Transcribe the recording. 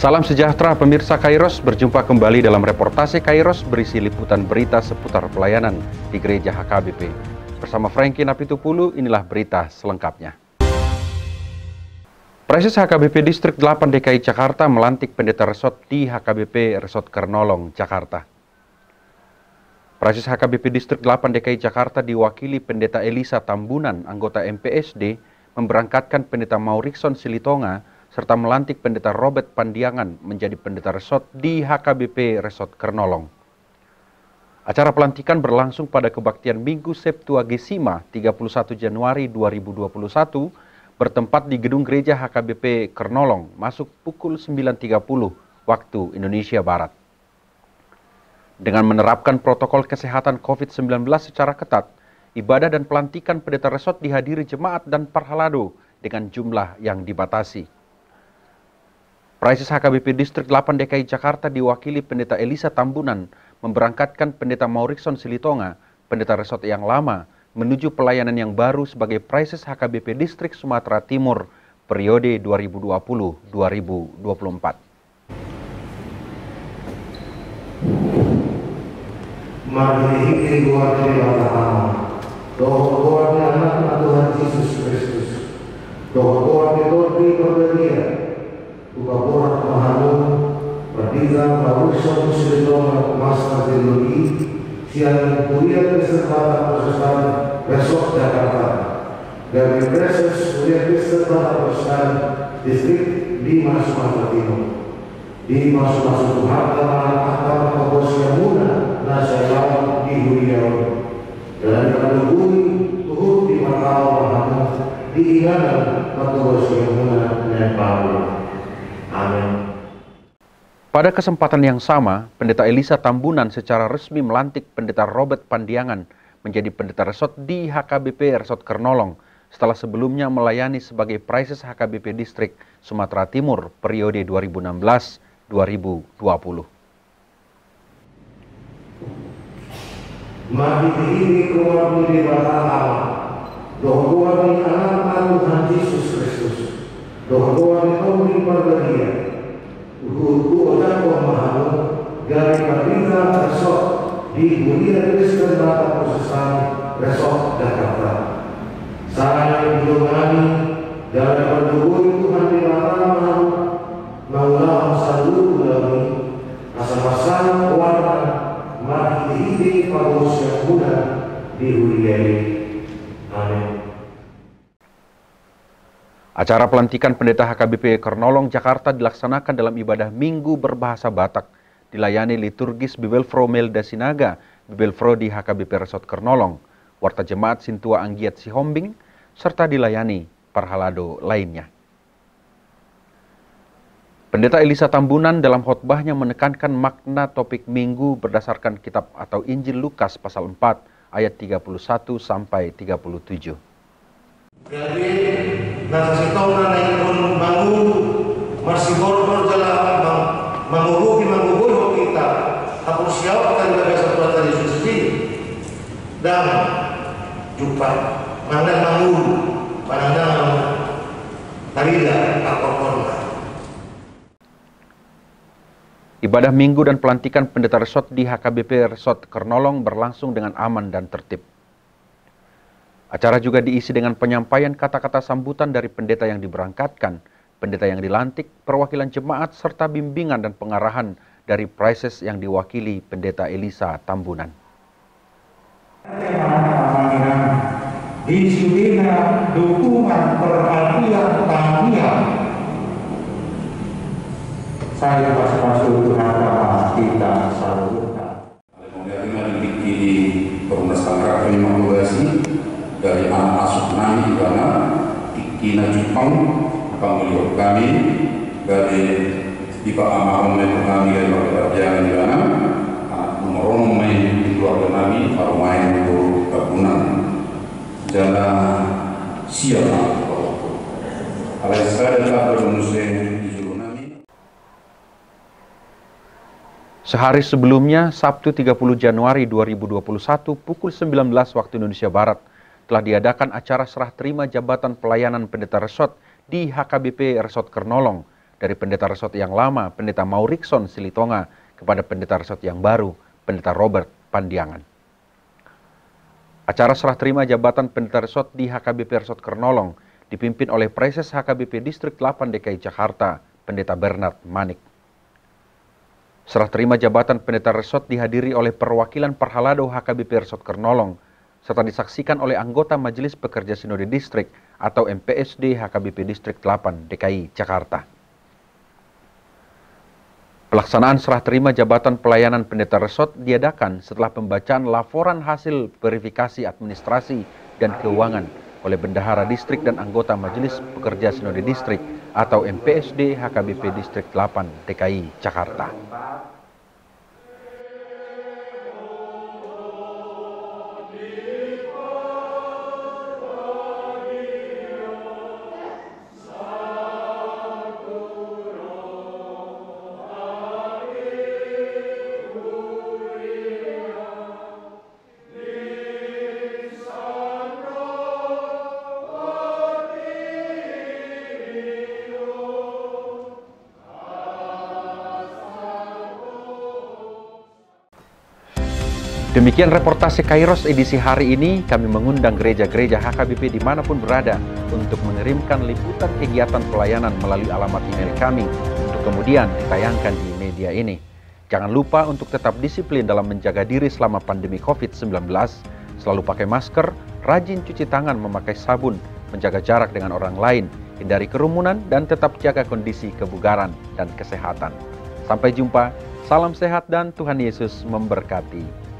Salam sejahtera pemirsa Kairos, berjumpa kembali dalam reportase Kairos berisi liputan berita seputar pelayanan di Gereja HKBP. Bersama Frankie Napitupulu, inilah berita selengkapnya. Praises HKBP Distrik 8 DKI Jakarta melantik pendeta resort di HKBP Resort Kernolong, Jakarta. Praises HKBP Distrik 8 DKI Jakarta diwakili pendeta Elisa Tambunan, anggota MPSD, memberangkatkan pendeta Maurikson Silitonga, serta melantik pendeta Robert Pandiangan menjadi pendeta resort di HKBP Resort Kernolong. Acara pelantikan berlangsung pada kebaktian Minggu Septuagesima 31 Januari 2021 bertempat di gedung gereja HKBP Kernolong masuk pukul 9.30 waktu Indonesia Barat. Dengan menerapkan protokol kesehatan COVID-19 secara ketat, ibadah dan pelantikan pendeta resort dihadiri jemaat dan parhalado dengan jumlah yang dibatasi. Praises HKBP Distrik 8 DKI Jakarta diwakili pendeta Elisa Tambunan memberangkatkan pendeta Maurikson Silitonga, pendeta resort yang lama, menuju pelayanan yang baru sebagai Praises HKBP Distrik Sumatera Timur periode 2020-2024. Mari doa anak Tuhan Yesus Kristus, doa berbahagia, Upaborat Mahamu, Perdita Maurikson Silitonga, Master Teologi, Siang Kuliah Kristen Protestan Resort Jakarta, dari Praises Kuliah Kristen Protestan Distrik 5 Sumatera Timur. Di masuk Tuhan dalam akar Kapolres yang muda, Nasayawan di Huriau, dan dikandungi Tuhut di Makau Mahamu, diingatkan Kapolres yang muda dan Paul. Amin. Pada kesempatan yang sama, pendeta Elisa Tambunan secara resmi melantik pendeta Robert Pandiangan menjadi pendeta resort di HKBP Resort Kernolong setelah sebelumnya melayani sebagai Praises HKBP Distrik Sumatera Timur periode 2016-2020. Mari ini keluar dari Allah, doa dari anak Tuhan Yesus Kristus, doa dari berbahagia, doa Mahamu, dari Perdita Resort di Kuliah Kristen Protestan Resort Jakarta. Saya dilungani dari berdua Tuhan di Mahamu, Maulah selalu kami, asal-asal warna, mari ini Paulus yang muda dihuriai. Amin. Acara pelantikan pendeta HKBP Kernolong Jakarta dilaksanakan dalam ibadah Minggu berbahasa Batak, dilayani liturgis Bibelfro Melda Sinaga, Bibelfro di HKBP Resort Kernolong, Warta Jemaat Sintua Anggiat Sihombing, serta dilayani parhalado lainnya. Pendeta Elisa Tambunan dalam khotbahnya menekankan makna topik Minggu berdasarkan kitab atau Injil Lukas pasal 4 ayat 31 sampai 37. Jadi nasa sitaw na naikon mangu marsibor berjalan mangurugi mangugulo kita tapos siya akan ilagay sa Tuhan Yesus dan jumpa mangan mangu pananang tarila akokon. Ibadah Minggu dan pelantikan pendeta resort di HKBP Resort Kernolong berlangsung dengan aman dan tertib. Acara juga diisi dengan penyampaian kata-kata sambutan dari pendeta yang diberangkatkan, pendeta yang dilantik, perwakilan jemaat, serta bimbingan dan pengarahan dari Praises yang diwakili pendeta Elisa Tambunan. Disiplina dukungan perhatian tanggihan saya masuk agama kita salurkan. Kemudian di Perumnas Tangerang kami mengulasih dari anak asuh nami di mana Kina Jepang panggil kami dari Ipa Amahon dan kami dari Perjanjian di mana anak nomor main di keluarga kami baru main untuk kebunan jalan siapa kalau saya telah bermuslim. Sehari sebelumnya, Sabtu 30 Januari 2021 pukul 19 waktu Indonesia Barat, telah diadakan acara serah terima jabatan pelayanan pendeta resort di HKBP Resort Kernolong dari pendeta resort yang lama, Pendeta Maurikson Silitonga, kepada pendeta resort yang baru, Pendeta Robert Pandiangan. Acara serah terima jabatan pendeta resort di HKBP Resort Kernolong dipimpin oleh Preses HKBP Distrik 8 DKI Jakarta, Pendeta Bernard Manik. Serah terima jabatan pendeta resort dihadiri oleh perwakilan Perhalado HKBP Resort Kernolong, serta disaksikan oleh anggota Majelis Pekerja Sinode Distrik atau MPSD HKBP Distrik 8 DKI Jakarta. Pelaksanaan serah terima jabatan pelayanan pendeta resort diadakan setelah pembacaan laporan hasil verifikasi administrasi dan keuangan oleh Bendahara Distrik dan anggota Majelis Pekerja Sinode Distrik atau MPSD HKBP Distrik 8 DKI Jakarta. Demikian reportase Kairos edisi hari ini. Kami mengundang gereja-gereja HKBP dimanapun berada untuk mengirimkan liputan kegiatan pelayanan melalui alamat email kami untuk kemudian ditayangkan di media ini. Jangan lupa untuk tetap disiplin dalam menjaga diri selama pandemi COVID-19, selalu pakai masker, rajin cuci tangan, memakai sabun, menjaga jarak dengan orang lain, hindari kerumunan, dan tetap jaga kondisi kebugaran dan kesehatan. Sampai jumpa, salam sehat dan Tuhan Yesus memberkati.